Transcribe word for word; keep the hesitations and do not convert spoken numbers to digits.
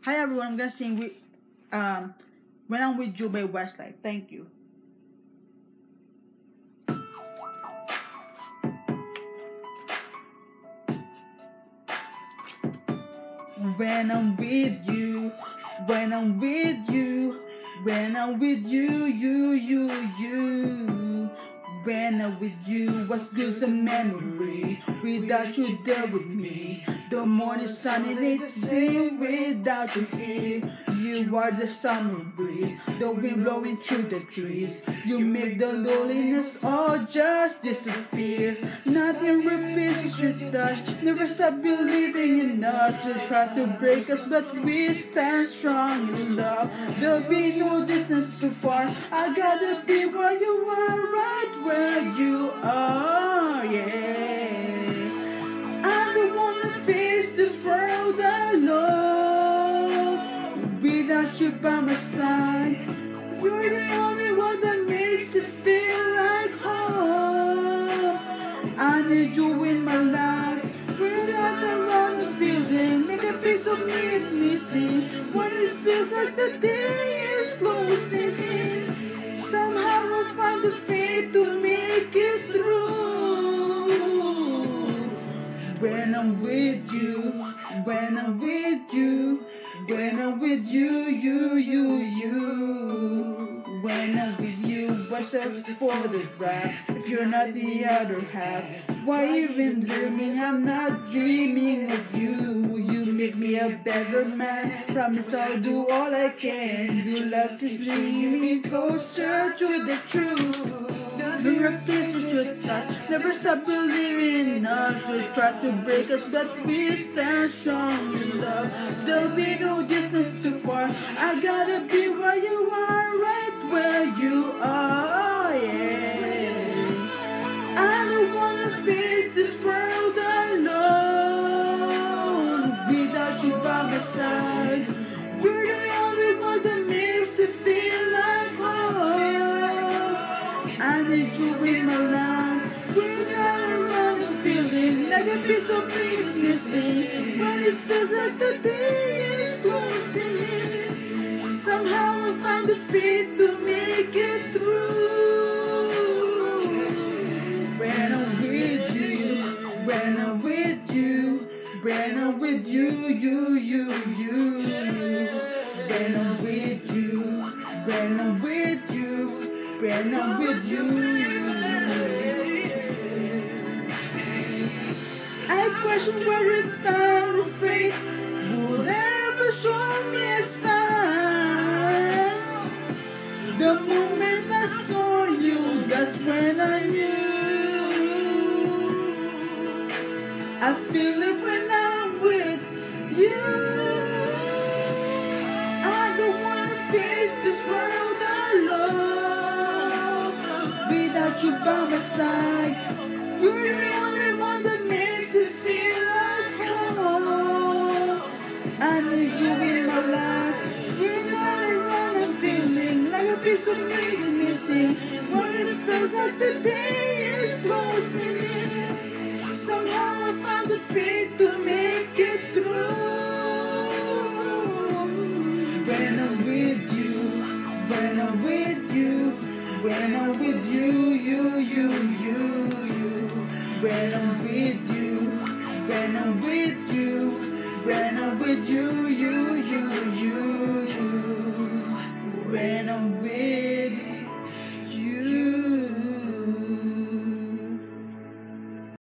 Hi everyone, I'm gonna sing with um When I'm With You by Westlife. Thank you. When I'm with you, when I'm with you, when I'm with you, you, you, you. When I'm with you, what's good's a memory? Without you there with me, the morning sun and it's day without you here. You are the summer breeze, the wind blowing through the trees. You make the loneliness all just disappear. Nothing repeats your touch, never stop believing in us. You try to break us, but we stand strong in love. There'll be no distance too far. I gotta be where you are, right where you are, yeah. I don't wanna face this world alone without you by my side. You're the only one that makes it feel like home. I need you in my life. Without the wrong feeling, make a piece of me is missing. When it feels like the day is closing in, somehow I'll find the faith to make it through. When I'm with you, when I'm with you, when I'm with you, you, you, you. When I'm with you, what's up for the rap? If you're not the other half, why even dreaming? I'm not dreaming of you. You make me a better man. Promise I'll do all I can. You love to bring me closer to the truth. You're a piece of your touch. Never stop believing in us. They try to break us, but we stand strong in love. There'll be no distance too far. I gotta be where you are, right where you are, yeah. I don't wanna face this world alone without you by my side. You're the only one that makes it feel like home. I need you in my life. Without a wrong feeling, like a piece of me is missing. When it feels like the day is closing in, somehow I find the faith to make it through. When I'm with you, when I'm with you, when I'm with you, you, you, you. When I'm with you, when I'm with you, when I'm with you. I question where it time of faith would ever show me a sign. The moment I saw you, that's when I knew. I feel it when I'm with you. I don't wanna face this world alone without you by my side. You're the only one that makes it feel like home. I need you in my life. Without a wrong I'm feeling like a piece of me is missing. When it feels like the day is closing in, somehow I find the faith to make it through. When I'm with you, when I'm with you, when I'm with you, you, you, you, you. When I'm